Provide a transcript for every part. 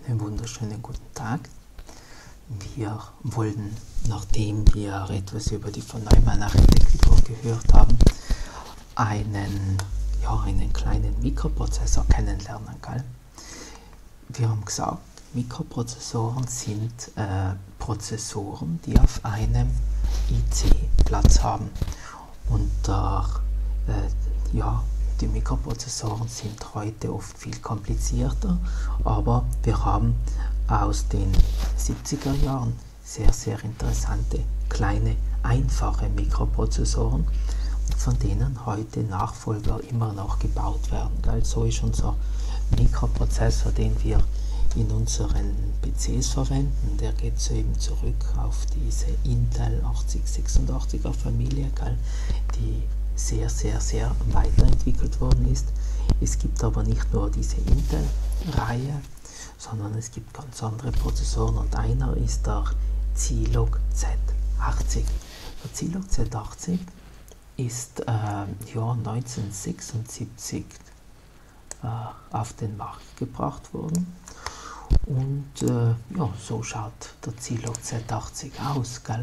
Einen wunderschönen guten Tag. Wir wollen, nachdem wir etwas über die von Neumann-Architektur gehört haben, einen kleinen Mikroprozessor kennenlernen. Gell? Wir haben gesagt, Mikroprozessoren sind Prozessoren, die auf einem IC Platz haben. Und die Mikroprozessoren sind heute oft viel komplizierter, aber wir haben aus den 70er Jahren sehr, sehr interessante, kleine, einfache Mikroprozessoren, von denen heute Nachfolger immer noch gebaut werden. Gell? So ist unser Mikroprozessor, den wir in unseren PCs verwenden, der geht so eben zurück auf diese Intel 8086er Familie, gell? Die sehr, sehr, sehr weiterentwickelt worden ist. Es gibt aber nicht nur diese Intel-Reihe, sondern es gibt ganz andere Prozessoren und einer ist der Zilog Z80. Der Zilog Z80 ist 1976 auf den Markt gebracht worden und so schaut der Zilog Z80 aus, gell?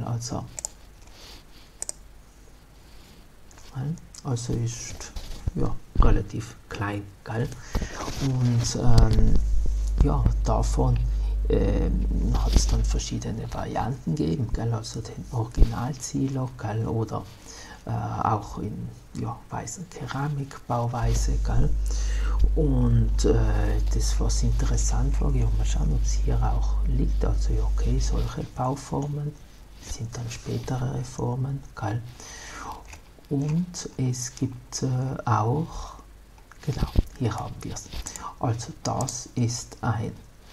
Also ist relativ klein, gell? Und davon hat es dann verschiedene Varianten gegeben, gell? Also den Original-Zilog, gell? Oder auch in weißer Keramikbauweise, gell? Und das, was interessant war, mal schauen, ob es hier auch liegt, also okay, solche Bauformen sind dann spätere Reformen, gell? Und es gibt auch, genau, hier haben wir es. Also das ist ein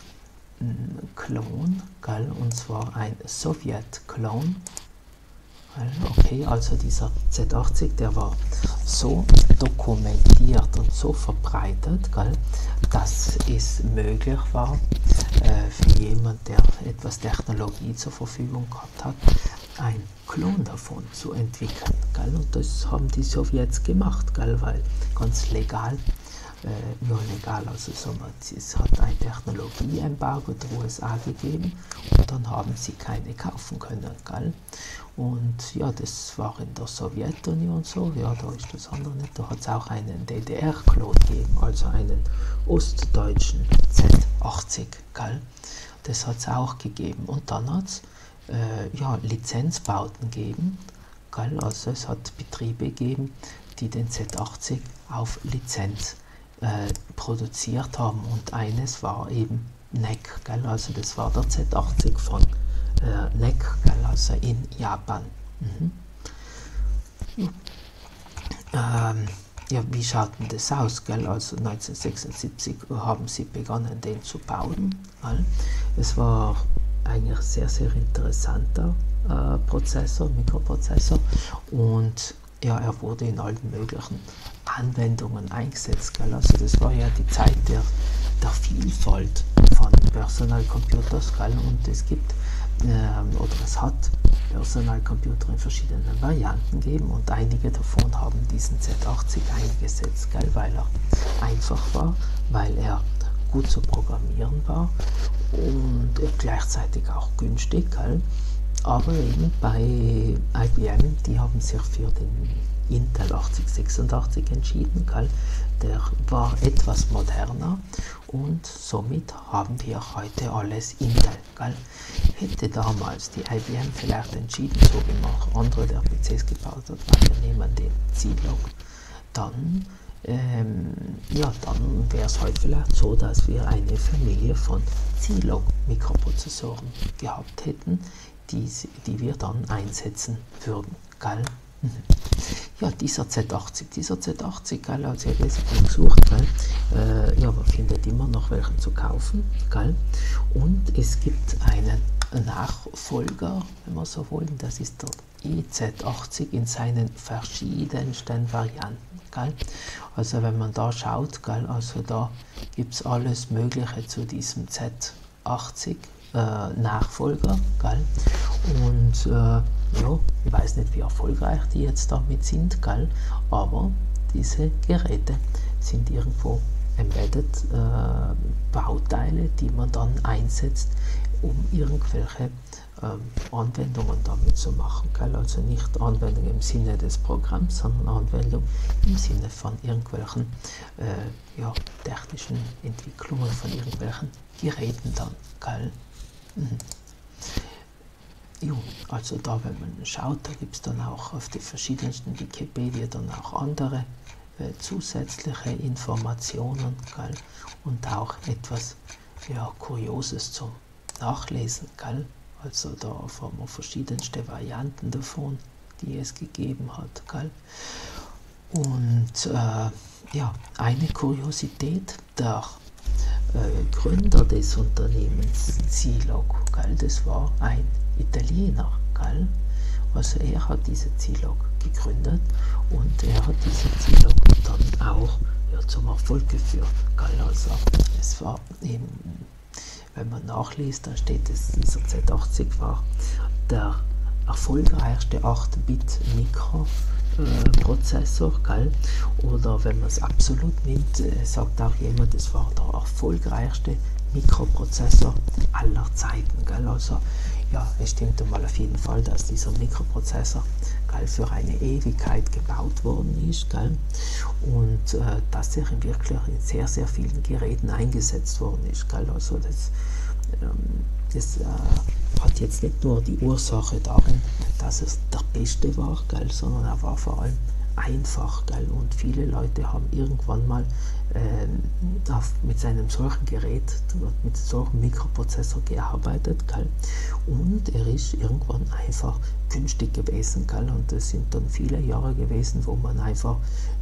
Klon, gell? Und zwar ein Sowjet-Klon. Okay, also dieser Z80, der war so dokumentiert und so verbreitet, gell, dass es möglich war, für jemanden, der etwas Technologie zur Verfügung gehabt hat, ein Klon davon zu entwickeln. Gell? Und das haben die Sowjets gemacht, gell, weil ganz legal, also es hat ein Technologieembargo der USA gegeben und dann haben sie keine kaufen können. Gell? Und das war in der Sowjetunion so, da ist das andere nicht, da hat es auch einen DDR-Klon gegeben, also einen ostdeutschen Z80, gell? Das hat es auch gegeben und dann hat es Lizenzbauten gegeben, gell? Also es hat Betriebe gegeben, die den Z80 auf Lizenz produziert haben und eines war eben NEC, gell? Also das war der Z80 von NEC, gell? Also in Japan. Wie schaut denn das aus? Gell? Also 1976 haben sie begonnen, den zu bauen. Gell? Es war eigentlich ein sehr, sehr interessanter Mikroprozessor und er wurde in allen möglichen Anwendungen eingesetzt. Gell? Also das war ja die Zeit der Vielfalt von Personal Computers, gell? Und es gibt es hat Personalcomputer in verschiedenen Varianten gegeben und einige davon haben diesen Z80 eingesetzt, gell? Weil er einfach war, weil er gut zu programmieren war und gleichzeitig auch günstig, gell? Aber eben bei IBM, die haben sich für den Intel 8086 entschieden, gell? Der war etwas moderner und somit haben wir heute alles Intel, gell? Hätte damals die IBM vielleicht entschieden, so wie auch andere der PCs gebaut hat, weil wir nehmen den Zilog, dann wäre es heute vielleicht so, dass wir eine Familie von Zilog-Mikroprozessoren gehabt hätten, die wir dann einsetzen würden, gell? Dieser Z80, gell, also ich habe jetzt gesucht, gell, man findet immer noch welchen zu kaufen, gell, und es gibt einen Nachfolger, wenn wir so wollen, das ist der EZ80 in seinen verschiedensten Varianten, gell. Also wenn man da schaut, gell, also da gibt es alles Mögliche zu diesem Z80 Nachfolger, gell, und ich weiß nicht, wie erfolgreich die jetzt damit sind, gell, aber diese Geräte sind irgendwo Embedded Bauteile, die man dann einsetzt, um irgendwelche Anwendungen damit zu machen. Gell? Also nicht Anwendung im Sinne des Programms, sondern Anwendung im Sinne von irgendwelchen technischen Entwicklungen, von irgendwelchen Geräten dann. Gell? Jo, also da, wenn man schaut, da gibt es dann auch auf die verschiedensten Wikipedia dann auch andere zusätzliche Informationen, gell? Und auch etwas Kurioses zum Nachlesen. Gell? Also da haben wir verschiedenste Varianten davon, die es gegeben hat. Gell? Und eine Kuriosität, der Gründer des Unternehmens Zilog, gell? Das war ein Italiener. Gell? Also er hat diese Zilog gegründet und er hat diese Zilog dann auch zum Erfolg geführt. Gell? Also es war eben, wenn man nachliest, dann steht es, dieser Z80 war der erfolgreichste 8-Bit-Mikroprozessor, oder wenn man es absolut nimmt, sagt auch jemand, es war der erfolgreichste Mikroprozessor aller Zeiten. Gell? Also ja, es stimmt mal auf jeden Fall, dass dieser Mikroprozessor für eine Ewigkeit gebaut worden ist, gell? Und dass er wirklich in sehr, sehr vielen Geräten eingesetzt worden ist. Gell? Also das hat jetzt nicht nur die Ursache darin, dass es der Beste war, gell? Sondern er war vor allem einfach, gell? Und viele Leute haben irgendwann mal mit einem solchen Gerät, mit solchem Mikroprozessor gearbeitet, gell? Und er ist irgendwann einfach günstig gewesen, gell? Und das sind dann viele Jahre gewesen, wo man einfach,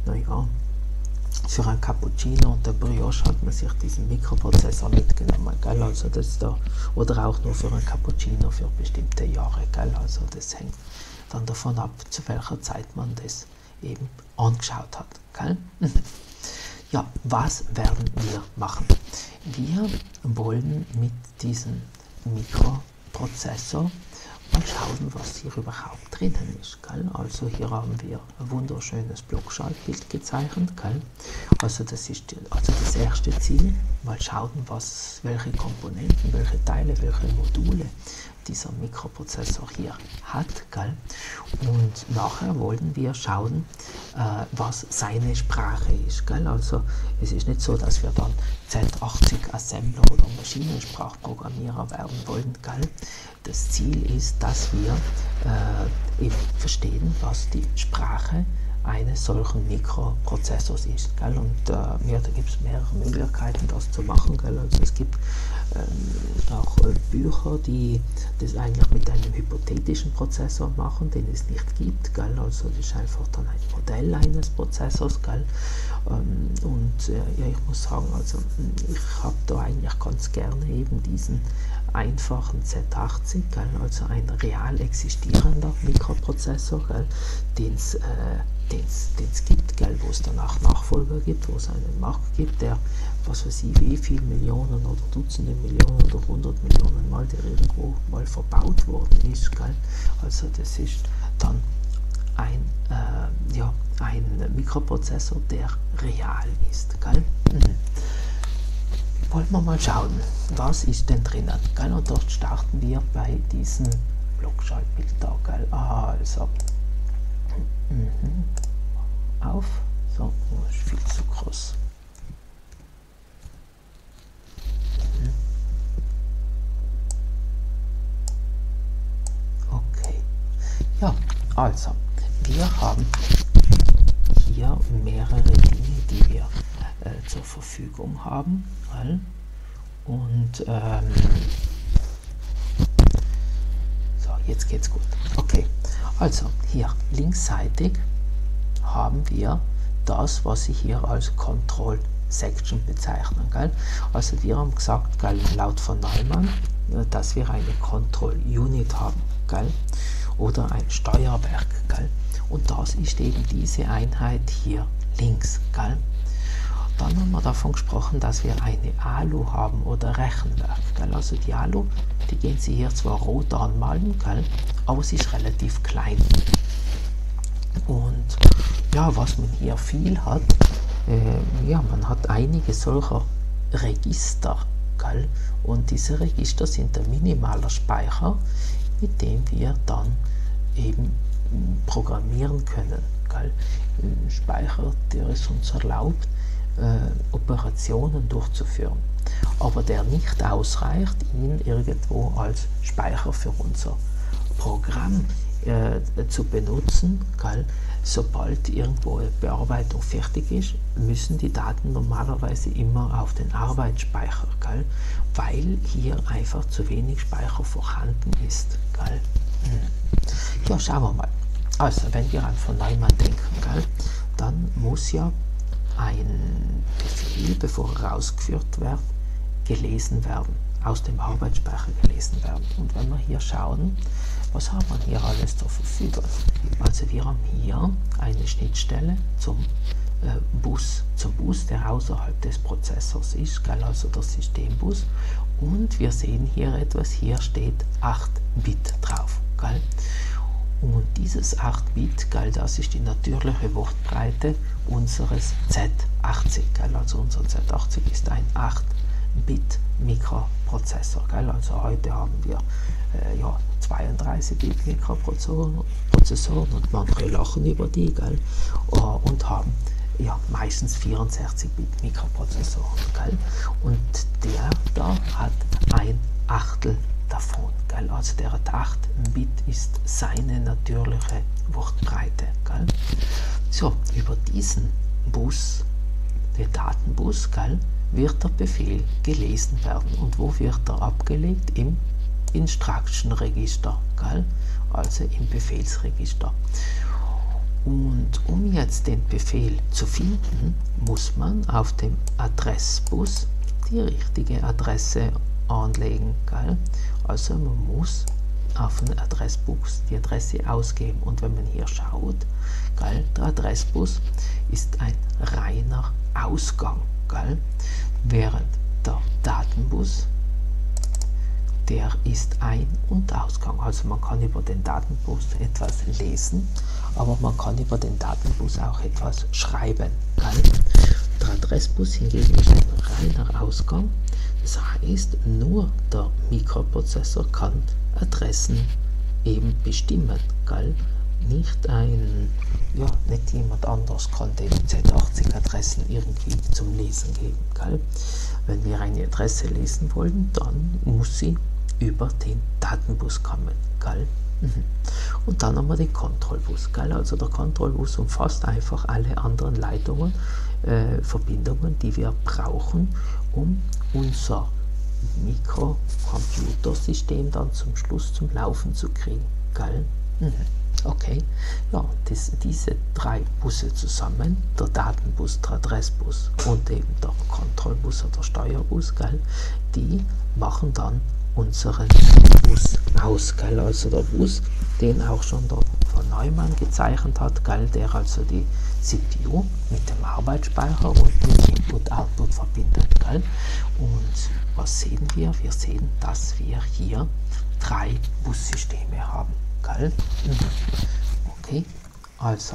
für ein Cappuccino und der Brioche hat man sich diesen Mikroprozessor mitgenommen, gell? Also das da, oder auch nur für ein Cappuccino für bestimmte Jahre, gell? Also das hängt dann davon ab, zu welcher Zeit man das eben angeschaut hat, gell? Ja, was werden wir machen? Wir wollen mit diesem Mikroprozessor mal schauen, was hier überhaupt drinnen ist. Gell? Also hier haben wir ein wunderschönes Blockschaltbild gezeichnet. Gell? Also das ist das erste Ziel, mal schauen, welche Komponenten, welche Teile, welche Module dieser Mikroprozessor hier hat. Gell? Und nachher wollen wir schauen, was seine Sprache ist. Gell? Also es ist nicht so, dass wir dann Z80 Assembler oder Maschinensprachprogrammierer werden wollen. Gell? Das Ziel ist, dass wir eben verstehen, was die Sprache eines solchen Mikroprozessors ist. Gell? Und da gibt es mehrere Möglichkeiten, das zu machen. Gell? Also es gibt auch Bücher, die das eigentlich mit einem hypothetischen Prozessor machen, den es nicht gibt. Gell? Also das ist einfach dann ein Modell eines Prozessors. Gell? Ich muss sagen, also ich habe da eigentlich ganz gerne eben diesen einfachen Z80, gell? Also ein real existierender Mikroprozessor, den es gibt, gell? Wo es danach Nachfolger gibt, wo es einen Markt gibt, der, was weiß ich, wie viele Millionen oder Dutzende Millionen oder 100 Millionen Mal, der irgendwo mal verbaut worden ist. Gell? Also das ist dann ein Mikroprozessor, der real ist. Gell? Wollen wir mal schauen, was ist denn drinnen? Gell? Und dort starten wir bei diesem Blockschaltbild da. Gell? Also auf, so, ist viel zu groß. Okay, ja, also wir haben hier mehrere Dinge, die wir zur Verfügung haben. Und so, jetzt geht's gut. Okay, also hier linksseitig haben wir das, was ich hier als Control Section bezeichnen. Gell? Also wir haben gesagt, gell, laut von Neumann, dass wir eine Control Unit haben, gell? Oder ein Steuerwerk. Gell? Und das ist eben diese Einheit hier links. Gell? Dann haben wir davon gesprochen, dass wir eine ALU haben oder Rechenwerk. Gell? Also die ALU, die gehen Sie hier zwar rot anmalen, gell? Aber sie ist relativ klein. Und ja, was man hier viel hat, ja, man hat einige solcher Register, gell? Und diese Register sind der minimale Speicher, mit dem wir dann eben programmieren können. Gell? Ein Speicher, der es uns erlaubt, Operationen durchzuführen, aber der nicht ausreicht, ihn irgendwo als Speicher für unser Programm zu benutzen. Gell? Sobald irgendwo eine Bearbeitung fertig ist, müssen die Daten normalerweise immer auf den Arbeitsspeicher, gell? Weil hier einfach zu wenig Speicher vorhanden ist. Gell? Ja, schauen wir mal. Also, wenn wir an von Neumann denken, gell, dann muss ja ein Befehl, bevor er ausgeführt wird, gelesen werden, aus dem Arbeitsspeicher gelesen werden. Und wenn wir hier schauen, was haben wir hier alles zur Verfügung? Also wir haben hier eine Schnittstelle zum Bus, der außerhalb des Prozessors ist, gell, also der Systembus. Und wir sehen hier etwas, hier steht 8-Bit drauf. Gell. Und dieses 8-Bit, das ist die natürliche Wortbreite unseres Z80. Gell? Also unser Z80 ist ein 8-Bit Mikroprozessor. Gell? Also heute haben wir 32-Bit Mikroprozessoren und manche lachen über die, gell? Und haben meistens 64-Bit Mikroprozessoren. Gell? Und der da hat ein Achtel davon. Gell? Also der hat 8 Bit ist seine natürliche Wortbreite. Gell? So, über diesen Bus, den Datenbus, gell, wird der Befehl gelesen werden. Und wo wird er abgelegt? Im Instruction Register, gell? Also im Befehlsregister. Und um jetzt den Befehl zu finden, muss man auf dem Adressbus die richtige Adresse anlegen. Gell? Also man muss auf den Adressbus die Adresse ausgeben. Und wenn man hier schaut, gell, der Adressbus ist ein reiner Ausgang. Gell? Während der Datenbus, der ist Ein- und Ausgang. Also man kann über den Datenbus etwas lesen, aber man kann über den Datenbus auch etwas schreiben. Gell? Der Adressbus hingegen ist ein reiner Ausgang. Das heißt, nur der Mikroprozessor kann Adressen eben bestimmen. Gell? Nicht jemand anders kann den Z80-Adressen irgendwie zum Lesen geben. Gell? Wenn wir eine Adresse lesen wollen, dann muss sie über den Datenbus kommen. Gell? Und dann haben wir den Kontrollbus. Gell? Also der Kontrollbus umfasst einfach alle anderen Leitungen, Verbindungen, die wir brauchen, um unser Mikrocomputersystem dann zum Schluss zum Laufen zu kriegen. Gell? Okay, ja, diese 3 Busse zusammen, der Datenbus, der Adressbus und eben der Kontrollbus oder Steuerbus, gell, die machen dann unseren Bus aus. Gell, also der Bus, den auch schon der von Neumann gezeichnet hat, gell, der also die CPU mit dem Arbeitsspeicher und mit Input-Output verbindet. Gell. Und was sehen wir? Wir sehen, dass wir hier 3 Bussysteme haben. Gell? Okay, also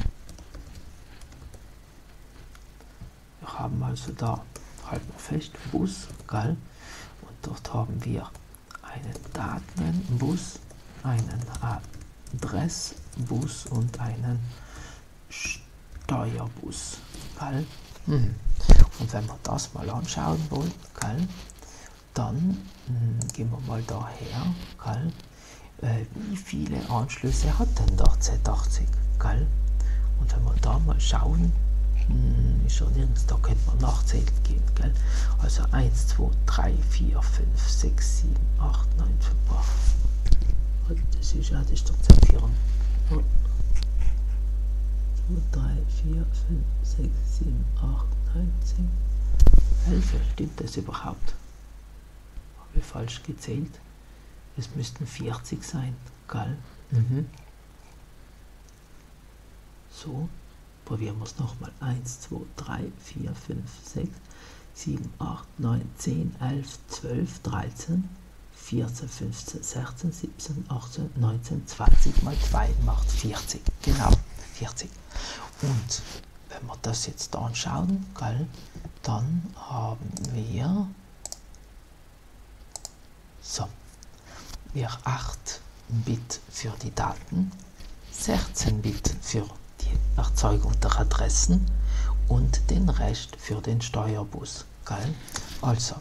wir haben also da, halten wir fest, Bus, gell? Und dort haben wir einen Datenbus, einen Adressbus und einen Steuerbus. Gell? Und wenn wir das mal anschauen wollen, gell, dann gehen wir mal daher, gell, wie viele Anschlüsse hat denn der Z80? Gell? Und wenn wir da mal schauen, ist ja nirgends, da könnte man nachzählen gehen. Gell? Also 1, 2, 3, 4, 5, 6, 7, 8, 9, 5, 8. Das ist der Z4. 2, 3, 4, 5, 6, 7, 8, 9, 10, 11. Stimmt das überhaupt? Habe ich falsch gezählt? Es müssten 40 sein, gell? So, probieren wir es nochmal. 1, 2, 3, 4, 5, 6, 7, 8, 9, 10, 11, 12, 13, 14, 15, 16, 17, 18, 19, 20 mal 2 macht 40. Genau, 40. Und wenn wir das jetzt anschauen, gell, dann haben wir so, 8 Bit für die Daten, 16 Bit für die Erzeugung der Adressen und den Rest für den Steuerbus. Gell? Also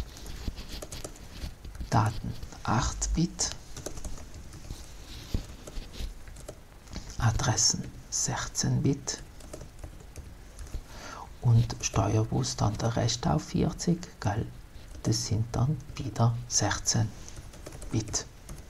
Daten 8 Bit, Adressen 16 Bit und Steuerbus dann der Rest auf 40, gell? Das sind dann wieder 16 Bit.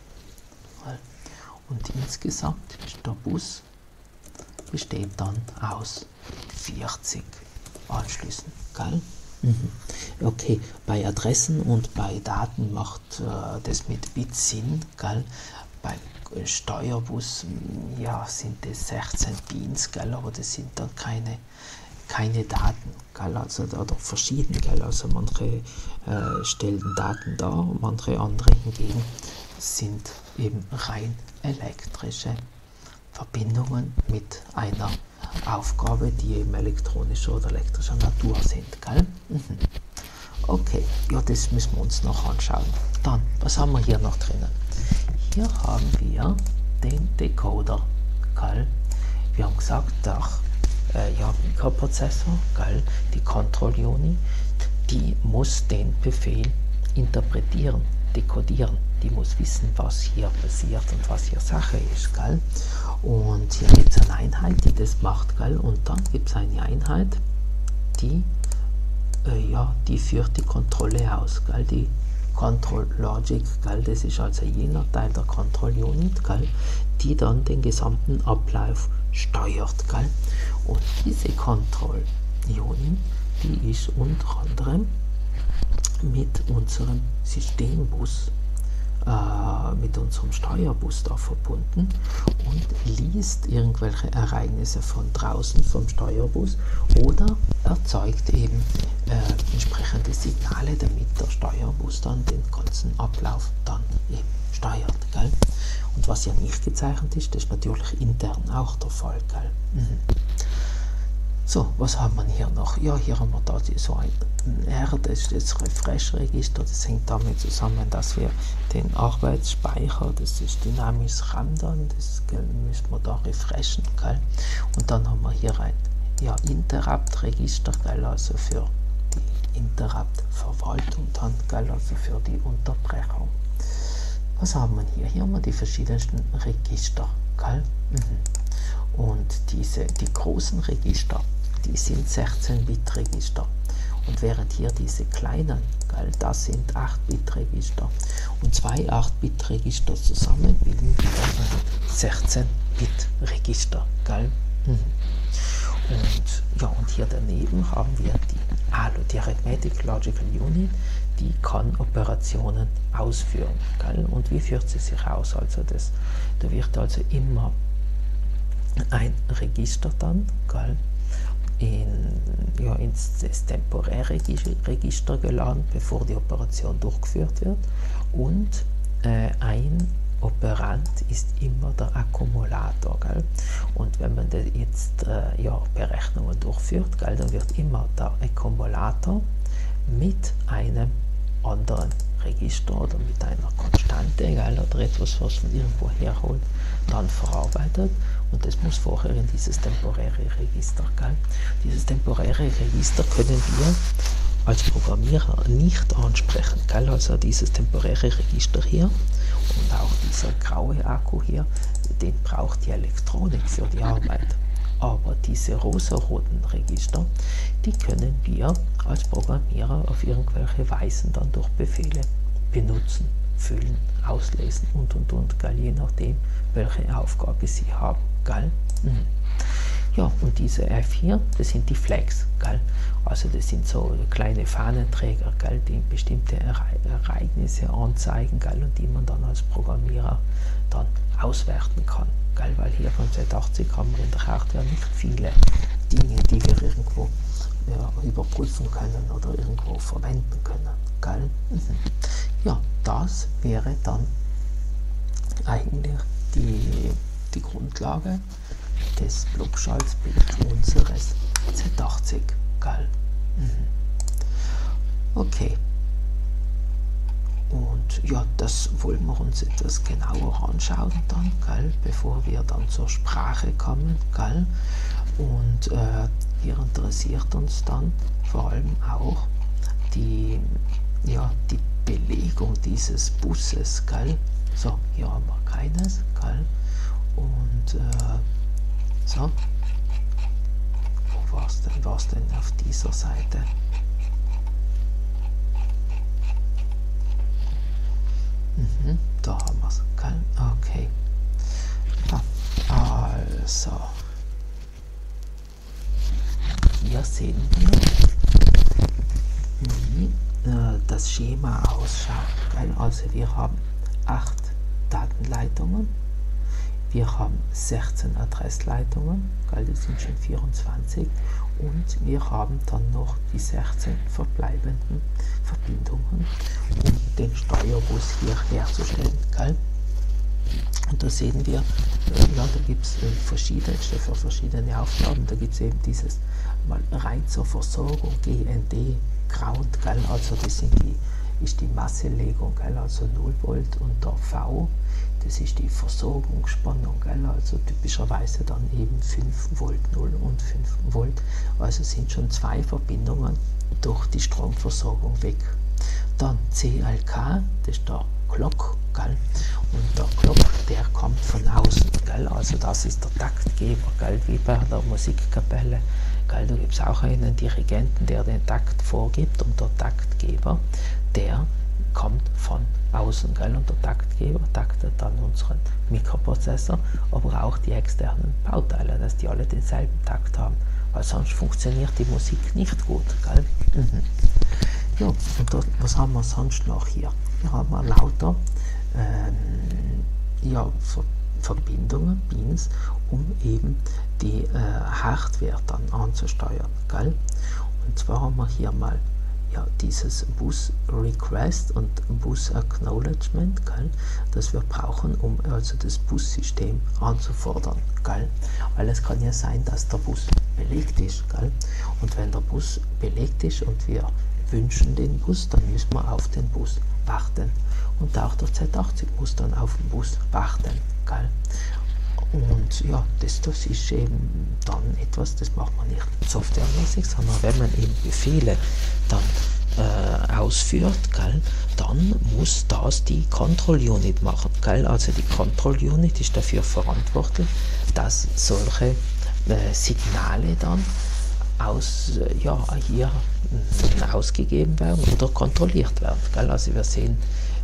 Und insgesamt ist der Bus besteht dann aus 40 Anschlüssen. Gell? Okay, bei Adressen und bei Daten macht das mit Bits Sinn. Gell? Beim Steuerbus ja, sind das 16 Pins, gell? Aber das sind dann keine Daten, gell? Also, oder verschiedene. Gell? Also manche stellen Daten dar, manche andere hingegen sind eben rein elektrische Verbindungen mit einer Aufgabe, die eben elektronischer oder elektrischer Natur sind. Gell? Okay, ja, das müssen wir uns noch anschauen. Dann, was haben wir hier noch drinnen? Hier haben wir den Decoder. Gell? Wir haben gesagt, der Mikroprozessor, gell? Die Control Unit, die muss den Befehl interpretieren, dekodieren. Die muss wissen, was hier passiert und was hier Sache ist. Gell? Und hier gibt es eine Einheit, die das macht. Gell? Und dann gibt es eine Einheit, die führt die Kontrolle aus. Gell? Die Control Logic, gell? Das ist also jener Teil der Control Unit, gell? Die dann den gesamten Ablauf steuert. Gell? Und diese Control Unit, die ist unter anderem mit unserem Systembus, mit unserem Steuerbus da verbunden und liest irgendwelche Ereignisse von draußen vom Steuerbus oder erzeugt eben entsprechende Signale, damit der Steuerbus dann den ganzen Ablauf dann eben steuert. Gell? Und was ja nicht gezeichnet ist, das ist natürlich intern auch der Fall. Gell? So, was haben wir hier noch? Ja, hier haben wir da so ein R, das ist das Refresh-Register, das hängt damit zusammen, dass wir den Arbeitsspeicher, das ist dynamisches RAM dann, das müssen wir da refreshen, gell? Und dann haben wir hier ein Interrupt-Register, also für die Interrupt-Verwaltung dann, also für die Unterbrechung. Was haben wir hier? Hier haben wir die verschiedensten Register, gell? Und die großen Register, die sind 16-Bit-Register. Und während hier diese kleinen, gell, das sind 8-Bit-Register. Und zwei 8-Bit-Register zusammen bilden wieder ein 16-Bit-Register. Und hier daneben haben wir die Arithmetic Logical Unit, die kann Operationen ausführen. Gell? Und wie führt sie sich aus? Also da wird also immer ein Register dann, gell, ins temporäre Register geladen, bevor die Operation durchgeführt wird. Und ein Operand ist immer der Akkumulator. Gell? Und wenn man jetzt Berechnungen durchführt, gell, dann wird immer der Akkumulator mit einem anderen Register oder mit einer Konstante, gell, oder etwas, was man irgendwo herholt, dann verarbeitet. Und das muss vorher in dieses temporäre Register. Gell? Dieses temporäre Register können wir als Programmierer nicht ansprechen. Gell? Also dieses temporäre Register hier und auch dieser graue Akku hier, den braucht die Elektronik für die Arbeit. Aber diese rosaroten Register, die können wir als Programmierer auf irgendwelche Weisen dann durch Befehle benutzen, füllen, auslesen und, gell, je nachdem, welche Aufgabe sie haben. Gell? Ja, und diese F4, das sind die Flags. Gell? Also das sind so kleine Fahnenträger, gell, die bestimmte Ereignisse anzeigen, gell, und die man dann als Programmierer dann auswerten kann. Gell? Weil hier von Z80 haben wir in der Hardware nicht viele Dinge, die wir irgendwo überprüfen können oder irgendwo verwenden können. Gell? Ja, das wäre dann eigentlich die Grundlage des Blockschaltbilds unseres Z80, gell? Okay. Und ja, das wollen wir uns etwas genauer anschauen dann, gell, bevor wir dann zur Sprache kommen, gell. Und hier interessiert uns dann vor allem auch die Belegung dieses Busses, gell. So, hier haben wir keines, gell. Und so, wo war es denn? War es denn auf dieser Seite? Da haben wir es, gell? Okay. Ja, also, hier sehen wir, wie das Schema ausschaut, gell? Also wir haben 8 Datenleitungen, wir haben 16 Adressleitungen, gell? Das sind schon 24, und wir haben dann noch die 16 verbleibenden Verbindungen, um den Steuerbus hier herzustellen, gell? Und da sehen wir, ja, da gibt es verschiedenste für verschiedene Aufgaben. Da gibt es eben dieses mal rein zur Versorgung, GND, Ground, gell? Also das ist die Masselegung, gell? Also 0 Volt, und der V, das ist die Versorgungsspannung, gell? Also typischerweise dann eben 5 Volt 0 und 5 Volt. Also sind schon 2 Verbindungen durch die Stromversorgung weg. Dann CLK, das ist der Clock, gell? Und der Clock, der kommt von außen, gell? Also das ist der Taktgeber, gell? Wie bei der Musikkapelle, gell? Da gibt es auch einen Dirigenten, der den Takt vorgibt, und der Taktgeber, der kommt von außen, gell? Und der Taktgeber taktet dann unseren Mikroprozessor, aber auch die externen Bauteile, dass die alle denselben Takt haben, weil sonst funktioniert die Musik nicht gut, gell? Ja, und da, was haben wir sonst noch hier? Hier haben wir lauter Verbindungen, Pins, um eben die Hardware dann anzusteuern, gell? Und zwar haben wir hier mal dieses Bus Request und Bus Acknowledgement, gell, das wir brauchen, um also das Bussystem anzufordern, gell? Weil es kann ja sein, dass der Bus belegt ist, gell? Und wenn der Bus belegt ist und wir wünschen den Bus, dann müssen wir auf den Bus warten. Und auch der Z80 muss dann auf den Bus warten, gell? Und ja, das ist eben dann etwas, das macht man nicht softwaremäßig, sondern wenn man eben Befehle dann ausführt, gell, dann muss das die Control Unit machen, gell? Also die Control Unit ist dafür verantwortlich, dass solche Signale dann hier ausgegeben werden oder kontrolliert werden, gell? Also wir sehen,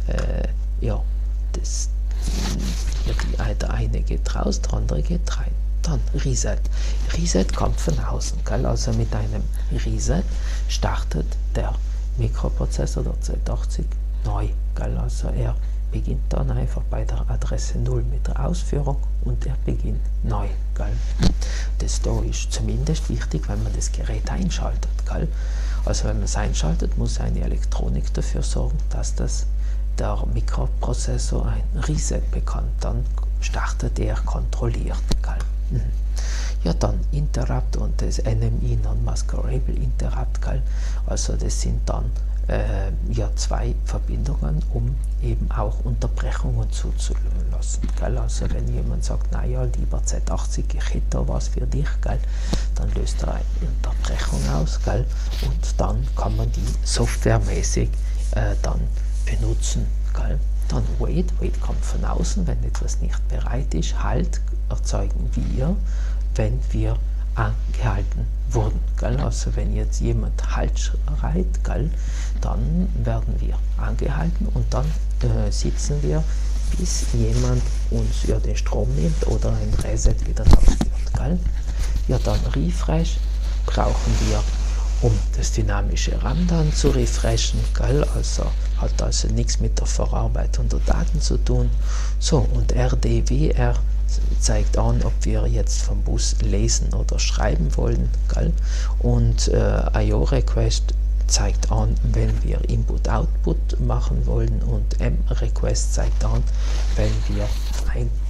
der eine geht raus, der andere geht rein. Dann Reset. Reset kommt von außen, gell? Also mit einem Reset startet der Mikroprozessor, der Z80, neu, gell? Also er beginnt dann einfach bei der Adresse 0 mit der Ausführung und er beginnt neu, gell? Das da ist zumindest wichtig, wenn man das Gerät einschaltet, gell? Also wenn man es einschaltet, muss eine Elektronik dafür sorgen, dass der Mikroprozessor ein Reset bekommt. Dann startet er kontrolliert, gell? Ja, dann Interrupt und das NMI, Non-Masquerable Interrupt, gell? Also das sind dann 2 Verbindungen, um eben auch Unterbrechungen zuzulassen, gell? Also wenn jemand sagt, naja, lieber Z80, ich hätte da was für dich, gell? Dann löst er eine Unterbrechung aus, gell? Und dann kann man die softwaremäßig dann benutzen, gell? Dann Wait kommt von außen, wenn etwas nicht bereit ist. Halt erzeugen wir, wenn wir angehalten wurden, gell? Also wenn jetzt jemand Halt schreit, gell, dann werden wir angehalten und dann sitzen wir, bis jemand uns den Strom nimmt oder ein Reset wieder ausführt, gell? Ja, dann Refresh brauchen wir, um das dynamische RAM dann zu refreshen, gell? Also hat also nichts mit der Verarbeitung der Daten zu tun. So, und RDWR zeigt an, ob wir jetzt vom Bus lesen oder schreiben wollen, gell? Und IO-Request zeigt an, wenn wir Input-Output machen wollen, und M-Request zeigt an, wenn wir ein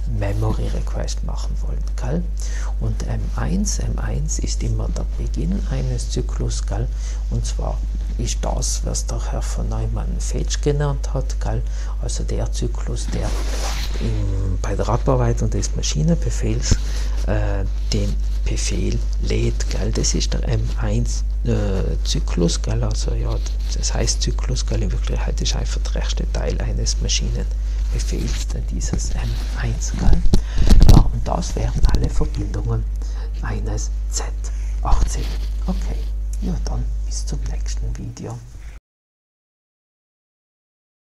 Memory Request machen wollen, gell? Und M1 ist immer der Beginn eines Zyklus, gell? Und zwar ist das, was der Herr von Neumann Fetch genannt hat, gell? Also der Zyklus, der bei der Abarbeitung des Maschinenbefehls den Befehl lädt, gell? Das ist der M1 Zyklus, gell? Also ja, das heißt Zyklus, gell? In Wirklichkeit ist einfach der erste Teil eines Maschinenbefehls, dann dieses M1, gell? Ja, und das wären alle Verbindungen eines Z18. Okay, ja dann bis zum nächsten Video.